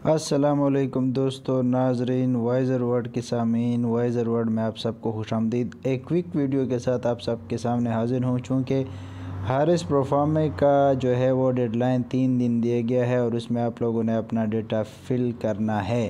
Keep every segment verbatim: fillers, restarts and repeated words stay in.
अस्सलामुअलैकुम दोस्तों, नाजरीन, वाइज़र वर्ल्ड के सामीन, वाइज़र वर्ल्ड में आप सबको खुशामदीद। एक क्विक वीडियो के साथ आप सबके सामने हाजिर हूँ। चूँकि हारिस प्रोफार्मे का जो है वो डेडलाइन तीन दिन दिया गया है और उसमें आप लोगों ने अपना डेटा फिल करना है।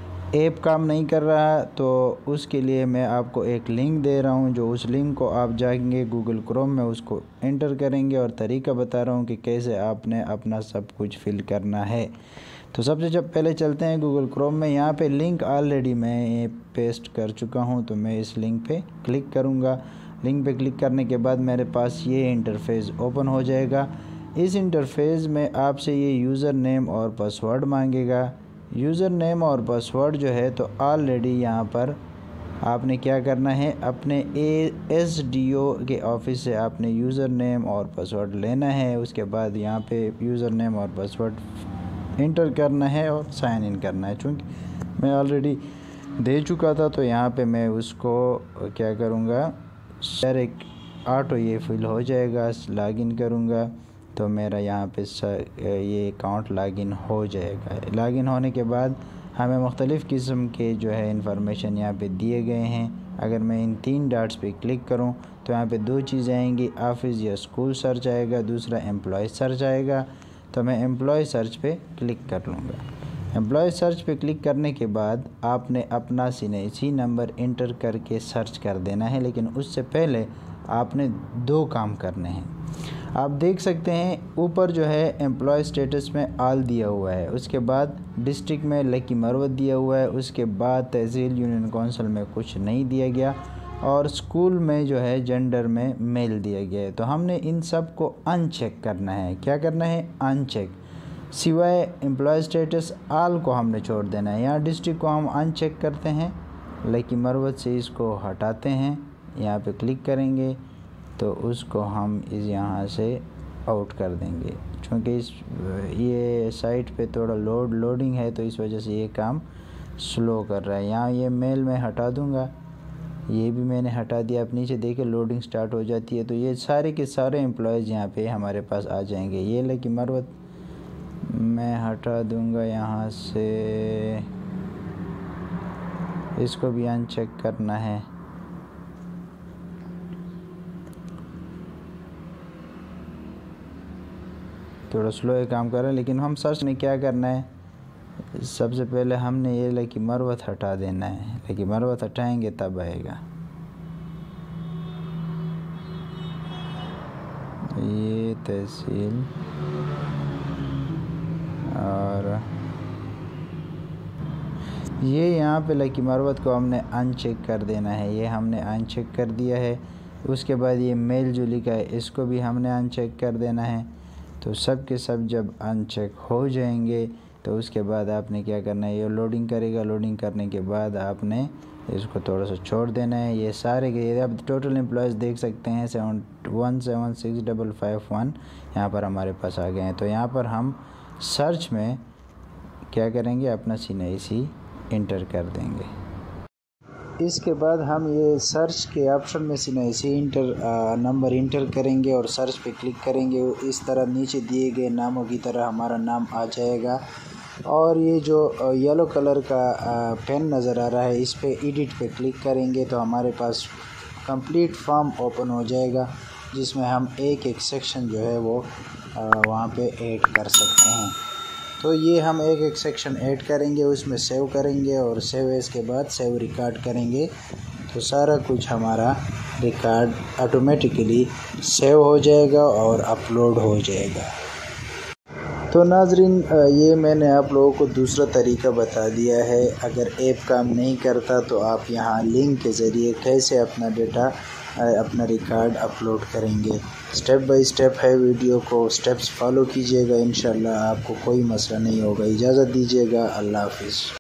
ऐप काम नहीं कर रहा तो उसके लिए मैं आपको एक लिंक दे रहा हूं, जो उस लिंक को आप जाएंगे गूगल क्रोम में उसको एंटर करेंगे और तरीका बता रहा हूं कि कैसे आपने अपना सब कुछ फिल करना है। तो सबसे जब पहले चलते हैं गूगल क्रोम में। यहाँ पे लिंक ऑलरेडी मैं पेस्ट कर चुका हूं, तो मैं इस लिंक पे क्लिक करूँगा। लिंक पे क्लिक करने के बाद मेरे पास ये इंटरफेस ओपन हो जाएगा। इस इंटरफेस में आपसे ये यूज़र नेम और पासवर्ड मांगेगा। यूज़र नेम और पासवर्ड जो है तो ऑलरेडी यहाँ पर आपने क्या करना है, अपने ए एस डी ओ के ऑफिस से आपने यूज़र नेम और पासवर्ड लेना है। उसके बाद यहाँ पे यूज़र नेम और पासवर्ड इंटर करना है और साइन इन करना है। चूँकि मैं ऑलरेडी दे चुका था तो यहाँ पे मैं उसको क्या करूँगा, डायरेक्ट ऑटो ये फिल हो जाएगा। लॉगिन करूँगा तो मेरा यहाँ पे ये अकाउंट लॉगिन हो जाएगा। लॉगिन होने के बाद हमें मुख्तलिफ़ किस्म के जो है इंफॉर्मेशन यहाँ पे दिए गए हैं। अगर मैं इन तीन डॉट्स पे क्लिक करूँ तो यहाँ पे दो चीज़ें आएंगी, ऑफिस या स्कूल सर्च आएगा, दूसरा एम्प्लॉय सर्च आएगा। तो मैं एम्प्लॉय सर्च पे क्लिक कर लूँगा। एम्प्लॉय सर्च पे क्लिक करने के बाद आपने अपना सीनेसी नंबर इंटर करके सर्च कर देना है, लेकिन उससे पहले आपने दो काम करने हैं। आप देख सकते हैं ऊपर जो है एम्प्लॉय स्टेटस में आल दिया हुआ है, उसके बाद डिस्ट्रिक्ट में लकी मरवत दिया हुआ है, उसके बाद तहसील यूनियन कौंसिल में कुछ नहीं दिया गया और स्कूल में जो है जेंडर में मेल दिया गया है। तो हमने इन सब को अनचेक करना है। क्या करना है, अनचेक, सिवाय एम्प्लॉय स्टेटस आल को हमने छोड़ देना है। यहाँ डिस्ट्रिक्ट को हम अनचेक करते हैं, लकी मरवत से इसको हटाते हैं, यहाँ पे क्लिक करेंगे तो उसको हम इस यहाँ से आउट कर देंगे। क्योंकि इस ये साइट पे थोड़ा लोड लोडिंग है तो इस वजह से ये काम स्लो कर रहा है। यहाँ ये मेल में हटा दूँगा, ये भी मैंने हटा दिया। आप नीचे देखें लोडिंग स्टार्ट हो जाती है तो ये सारे के सारे एम्प्लॉयज़ यहाँ पे हमारे पास आ जाएंगे। ये लकी मरवत मैं हटा दूँगा यहाँ से, इसको भी अनचेक करना है। थोड़ा स्लो है काम कर रहा है, लेकिन हम सर्च में क्या करना है, सबसे पहले हमने ये लकी मरवत हटा देना है। लकी मरवत हटाएंगे तब आएगा। ये तहसील और ये यहाँ पे लकी मरवत को हमने अनचेक कर देना है। ये हमने अनचेक कर दिया है। उसके बाद ये मेल जो लिखा है इसको भी हमने अनचेक कर देना है। तो सब के सब जब अनचेक हो जाएंगे तो उसके बाद आपने क्या करना है, ये लोडिंग करेगा। लोडिंग करने के बाद आपने इसको थोड़ा सा छोड़ देना है। ये सारे के अब टोटल एम्प्लॉयज़ देख सकते हैं seven one seven six double five one यहाँ पर हमारे पास आ गए हैं। तो यहाँ पर हम सर्च में क्या करेंगे, अपना सीनेसी इंटर कर देंगे। इसके बाद हम ये सर्च के ऑप्शन में सीनेसी इंटर नंबर इंटर करेंगे और सर्च पे क्लिक करेंगे। इस तरह नीचे दिए गए नामों की तरह हमारा नाम आ जाएगा और ये जो येलो कलर का पेन नज़र आ रहा है इस पे एडिट पे क्लिक करेंगे तो हमारे पास कंप्लीट फॉर्म ओपन हो जाएगा, जिसमें हम एक एक सेक्शन जो है वो वहाँ पे ऐड कर सकते हैं। तो ये हम एक एक सेक्शन ऐड करेंगे, उसमें सेव करेंगे और सेव एज के बाद सेव रिकॉर्ड करेंगे तो सारा कुछ हमारा रिकॉर्ड ऑटोमेटिकली सेव हो जाएगा और अपलोड हो जाएगा। तो नाजरीन, ये मैंने आप लोगों को दूसरा तरीका बता दिया है। अगर ऐप काम नहीं करता तो आप यहाँ लिंक के ज़रिए कैसे अपना डेटा अपना रिकॉर्ड अपलोड करेंगे। स्टेप बाय स्टेप है, वीडियो को स्टेप्स फॉलो कीजिएगा, इंशाल्लाह आपको कोई मसला नहीं होगा। इजाज़त दीजिएगा, अल्लाह हाफिज़।